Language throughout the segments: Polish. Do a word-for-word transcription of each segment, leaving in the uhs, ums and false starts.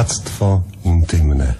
Bogactwo intymne.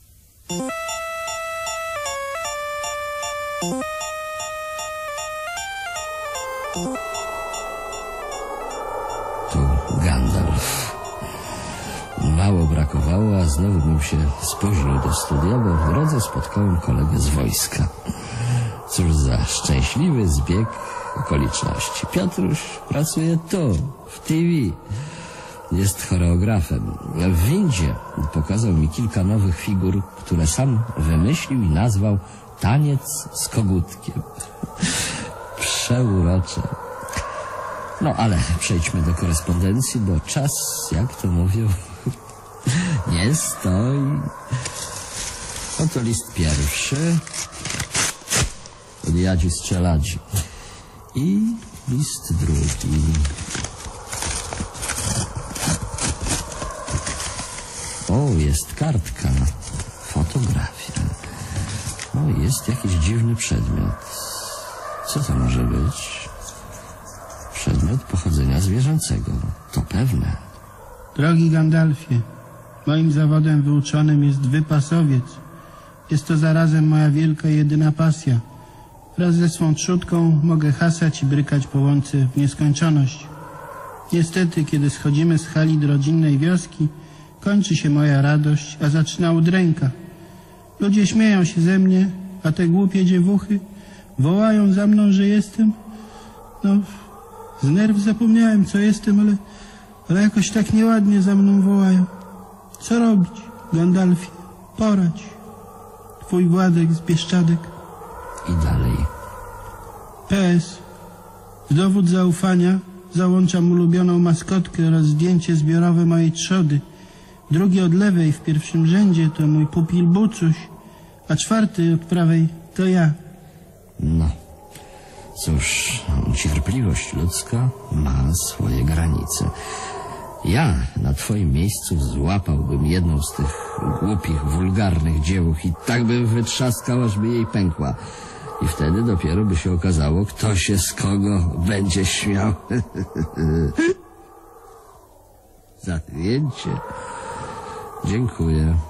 Tu Gandalf. Mało brakowało, a znowu bym się spóźnił do studia, bo w drodze spotkałem kolegę z wojska. Cóż za szczęśliwy zbieg okoliczności. Piotruś pracuje tu, w T V. Jest choreografem. W windzie pokazał mi kilka nowych figur, które sam wymyślił i nazwał Taniec z kogutkiem. Przeurocze. No ale przejdźmy do korespondencji, bo czas, jak to mówią, nie stoi. Oto list pierwszy od Jadzi Strzeladzi i list drugi. O, jest kartka, fotografia. O, jest jakiś dziwny przedmiot. Co to może być? Przedmiot pochodzenia zwierzęcego. To pewne. Drogi Gandalfie, moim zawodem wyuczonym jest wypasowiec. Jest to zarazem moja wielka i jedyna pasja. Wraz ze swą trzódką mogę hasać i brykać po łące w nieskończoność. Niestety, kiedy schodzimy z hali do rodzinnej wioski, kończy się moja radość, a zaczyna udręka. Ludzie śmieją się ze mnie, a te głupie dziewuchy wołają za mną, że jestem... No, z nerw zapomniałem, co jestem, ale, ale jakoś tak nieładnie za mną wołają. Co robić, Gandalfie? Poradź. Twój Władek z Bieszczadek. I dalej. P S. W dowód zaufania załączam ulubioną maskotkę oraz zdjęcie zbiorowe mojej trzody. Drugi od lewej w pierwszym rzędzie to mój pupil Bucuś, a czwarty od prawej to ja. No, cóż, cierpliwość ludzka ma swoje granice. Ja na twoim miejscu złapałbym jedną z tych głupich, wulgarnych dziełuch i tak bym wytrzaskał, aż by jej pękła. I wtedy dopiero by się okazało, kto się z kogo będzie śmiał. Za zdjęcie. Dziękuję.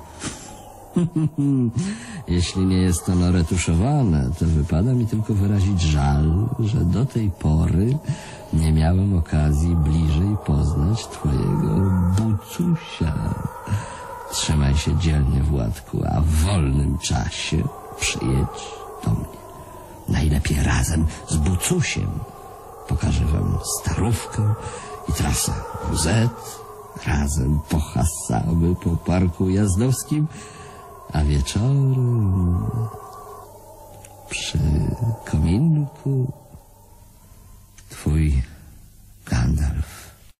Jeśli nie jest ono retuszowane, to wypada mi tylko wyrazić żal, że do tej pory nie miałem okazji bliżej poznać twojego Bucusia. Trzymaj się dzielnie, Władku, a w wolnym czasie przyjedź do mnie. Najlepiej razem z Bucusiem. Pokażę wam Starówkę i trasę W Z. Razem pohasamy po Parku Ujazdowskim, a wieczorem przy kominku